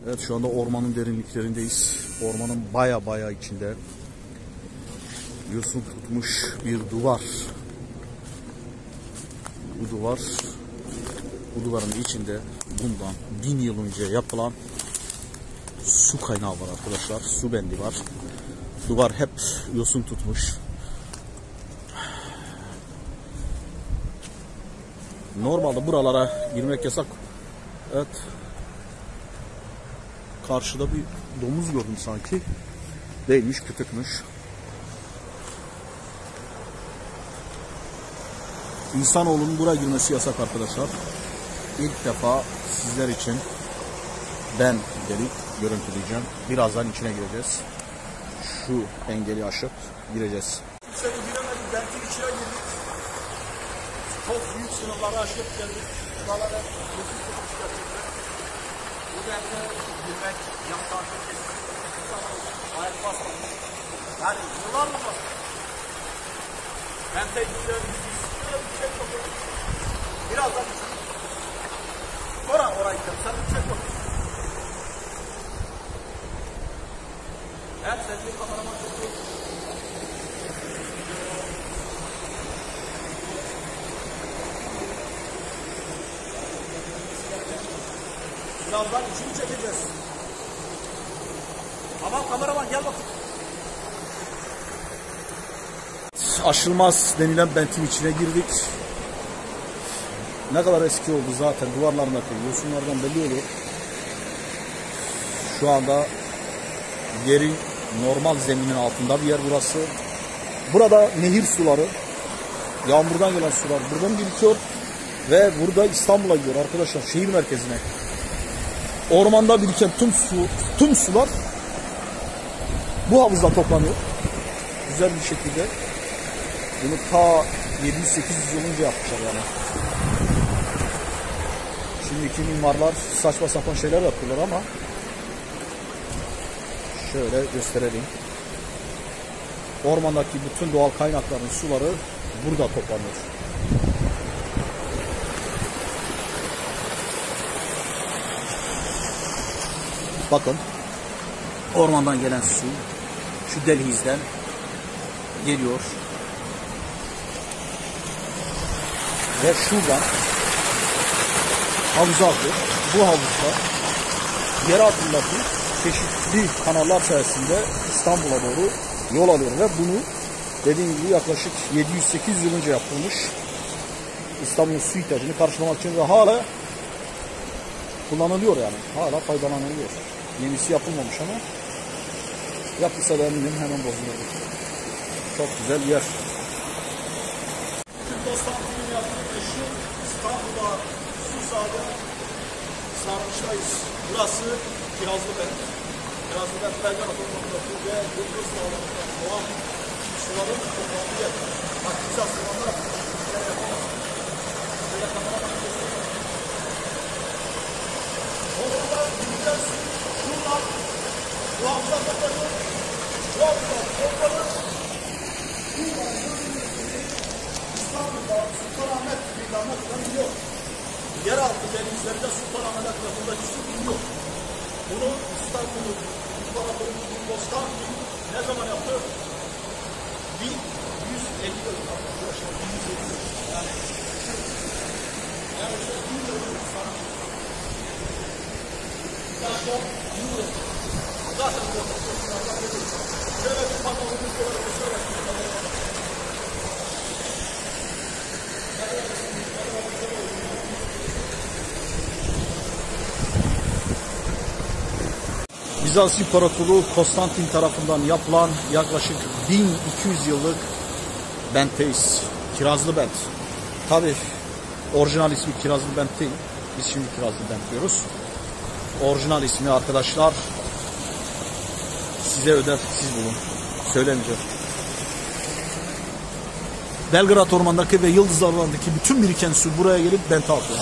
Evet, şu anda ormanın derinliklerindeyiz. Ormanın baya içinde yosun tutmuş bir duvar. Bu duvarın içinde bundan 1000 yıl önce yapılan su kaynağı var arkadaşlar. Su bendi var. Duvar hep yosun tutmuş. Normalde buralara girmek yasak. Evet. Karşıda bir domuz gördüm sanki. Değilmiş, kütükmüş. İnsanoğlunun buraya girmesi yasak arkadaşlar. İlk defa sizler için ben gelip görüntüleyeceğim. Birazdan içine gireceğiz. Şu engeli aşıp gireceğiz. Kimsenin giremedik. Bentin içine girdik. Çok büyük sınırları aşıp geldik. Buralara bu bente girmek yapmakta kesinlikle ayak basmamış. Yani yıllar mı var? Bente gidiyoruz. Bir şey çok olur. Birazdan içelim. Sonra orayı sen bir çek bakın. Evet, sevgili kameraman çok iyi. Birazdan içini çekeceğiz. Tamam kameraman gel bakın. Aşılmaz denilen bentin içine girdik. Ne kadar eski oldu zaten, duvarlarındaki yosunlardan belli oluyor. Şu anda yerin normal zeminin altında bir yer burası. Burada nehir suları, yağmurdan gelen sular buradan birikiyor ve burada İstanbul'a gidiyor arkadaşlar, şehir merkezine. Ormanda biriken tüm sular bu havuzda toplanıyor. Güzel bir şekilde. Bunu ta 700-800 yıl önce yapmışlar yani. Şimdiki mimarlar saçma sapan şeyler yapıyorlar ama şöyle gösterelim. Ormandaki bütün doğal kaynakların suları burada toplanıyor. Bakın, ormandan gelen su şu dehlizden geliyor ve şuradan havuza akıyor. Bu havuzda yer altındaki çeşitli kanallar sayesinde İstanbul'a doğru yol alıyor ve bunu dediğim gibi yaklaşık 700-800 yıl önce yapılmış, İstanbul'un su ihtiyacını karşılamak için ve hala kullanılıyor yani. Hala faydalanılıyor. Yenisi yapılmamış ama yapılsa da eminim hemen bozulur. Çok güzel bir yer. Konstantin'in yaptığı meşhur İstanbul'a su sağladı. Sarmıştayız. Burası Kirazlıbent. Kirazlıbent Belgrad Ormanı'ndadır ve Kıbrıs Dağları'nda doğan suların toplandığı yer. Bak biz aslında şeyler yapamaz. Şöyle kamera bakıyoruz. Orada güzel su. Şuradan bu havuzdan toplanıyor. Bu havuzdan toplanıyor. İstanbul'da Sultanahmet Meydanı'na kadar gidiyor. Yeraltı denizlerinde Sultanahmet etrafındaki su gidiyor. Bunu İstanbul'un İmparatorluğu Konstantin ne zaman yaptı? 1150 yıl arkadaşlar. 1150 yıl. Yani işte 1000 yıl Konstantin. Zaten bu şöyle bir patalımız böyle şöyle. Bizans İmparatoru Konstantin tarafından yapılan yaklaşık 1200 yıllık bentteyiz. Kirazlıbent. Tabi orijinal ismi Kirazlıbent değil. Biz şimdi Kirazlıbent diyoruz. Orijinal ismi arkadaşlar size öder, siz bulun. Söylemeyeceğim. Belgrad Ormanı'ndaki ve Yıldız Ormanı'ndaki bütün biriken su buraya gelip bente atıyor.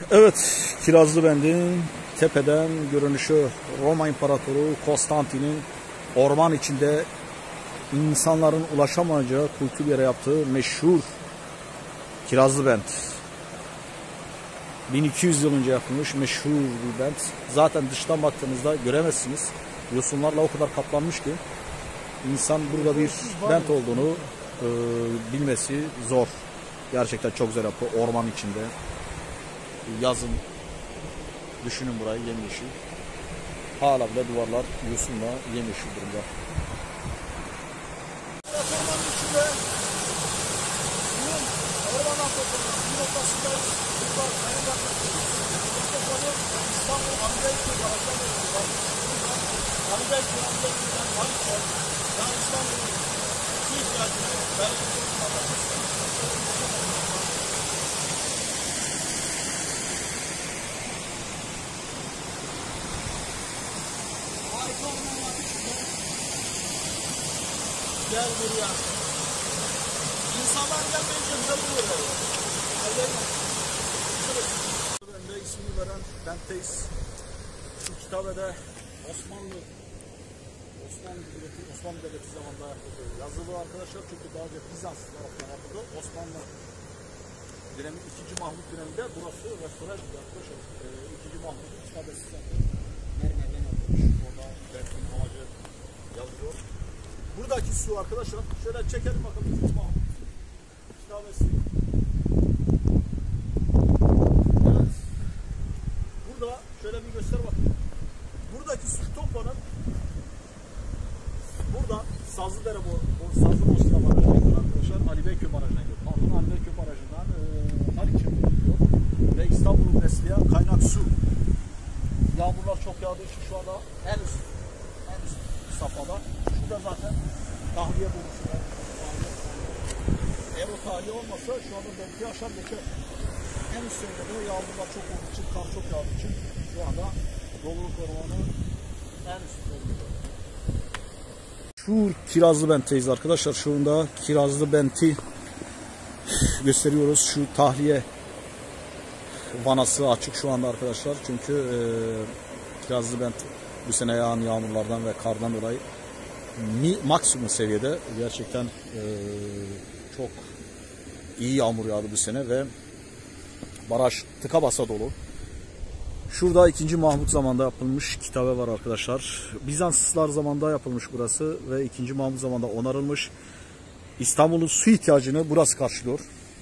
Evet, Kirazlıbent'in tepeden görünüşü Roma İmparatoru Konstantin'in orman içinde insanların ulaşamayacağı kuytu yere yaptığı meşhur Kirazlıbent. 1200 yıl önce yapılmış meşhur bir bent. Zaten dıştan baktığınızda göremezsiniz. Yosunlarla o kadar kaplanmış ki insan burada bir bent olduğunu bilmesi zor. Gerçekten çok güzel yapı. Orman içinde. Yazın düşünün burayı yemyeşil. Hala bile duvarlar yosunla yemyeşil durumda. Ormanın içinde orman noktasındayız. İstanbul Amerika Barajı'ndan yani İstanbul'un su ihtiyacını harika ormanlar içinde gel buraya. İnsanlar gelmeyince bize buluyor. Ben de ismini veren bentteyiz. Şu kitabede Osmanlı Devleti zamanında yazılı arkadaşlar, çünkü daha önce Bizans tarafından yapıldı. Osmanlı dönemi 2. Mahmut döneminde burası restore edildi arkadaşlar. 2. Mahmut'un kitabesi zaten mermerden yapılmış. Orada Bent'in amacı yazıyor. Buradaki su arkadaşlar, şöyle çekelim bakalım 2. Mahmut kitabesi. Evet. Burada şöyle bir göster bakayım. Buradaki su toplanıp buradan Sazlıdere Sazlıbosna Barajı'na gidiyor arkadaşlar. Ali Beyköy Barajı'na gidiyor. Pardon, Ali Beyköy Barajı'ndan Haliç'e gidiyor. Ve İstanbul'u besleyen kaynak su. Yağmurlar çok yağdığı için şu anda en üst safhada. Şurada zaten tahliye borusu var. Eğer o tahliye olmasa şu anda belki aşağı geçer. En üst seviyede yağmurlar çok olduğu için, kar çok yağdığı için şu anda doluluk ormanı en üst seviyede. Şu Kirazlıbent'teyiz arkadaşlar. Şu anda Kirazlıbent'i gösteriyoruz. Şu tahliye vanası açık şu anda arkadaşlar. Çünkü Kirazlıbent bu sene yağan yağmurlardan ve kardan dolayı maksimum seviyede. Gerçekten çok iyi yağmur yağdı bu sene ve baraj tıka basa dolu. Şurada 2. Mahmut zamanında yapılmış kitabe var arkadaşlar. Bizanslılar zamanında yapılmış burası ve 2. Mahmut zamanında onarılmış. İstanbul'un su ihtiyacını burası karşılıyor.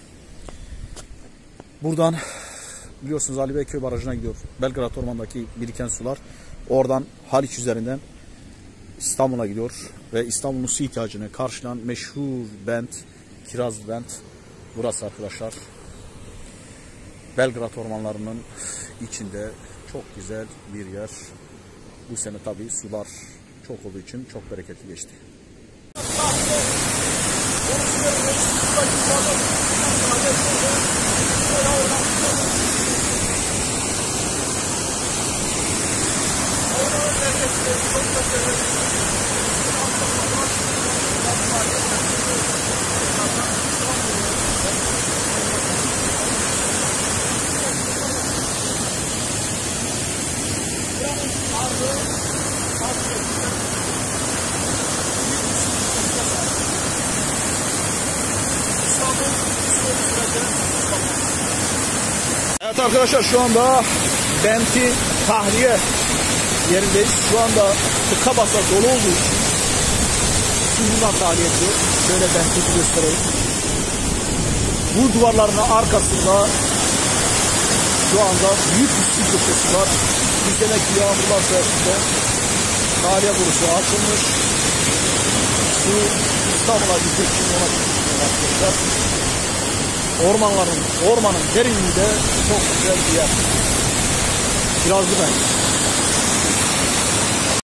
Buradan biliyorsunuz Ali Beyköy Barajı'na gidiyor. Belgrad Ormanı'ndaki biriken sular oradan Haliç üzerinden İstanbul'a gidiyor ve İstanbul'un su ihtiyacını karşılayan meşhur bent, Kirazlıbent burası arkadaşlar. Belgrad ormanlarının içinde çok güzel bir yer. Bu sene tabii sular çok olduğu için çok bereketli geçti. Evet arkadaşlar, şu anda Bent'in tahliye yerindeyiz. Şu anda tıka basa dolu olduğu için buradan tahliye ediyor. Şöyle Bent'i göstereyim. Bu duvarların arkasında şu anda büyük bir su köşesi var. Bir seneki yağmurlar sayesinde tahliye borusu açılmış. Su İstanbul'a gitmek için yola çıkıyor arkadaşlar. Ormanın derinliğinde çok güzel bir yer. Kirazlıbent.